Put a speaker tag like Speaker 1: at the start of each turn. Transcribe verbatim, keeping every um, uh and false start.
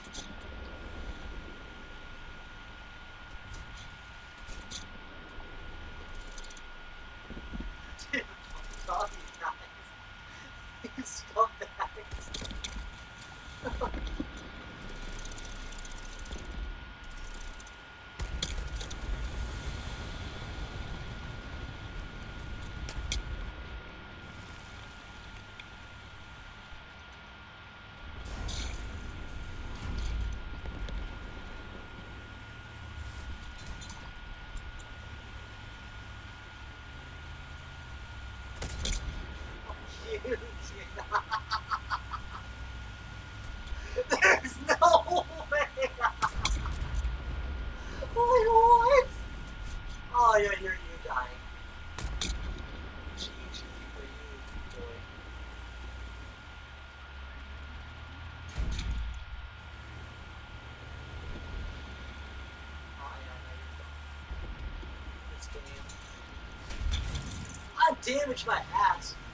Speaker 1: Dude, fuck all these guys. These scumbags. Huge. There's no way. Wait, what? Oh, yeah, you're you dying. G G for you, boy. Oh, yeah, no, you're done. This game. I damaged my ass.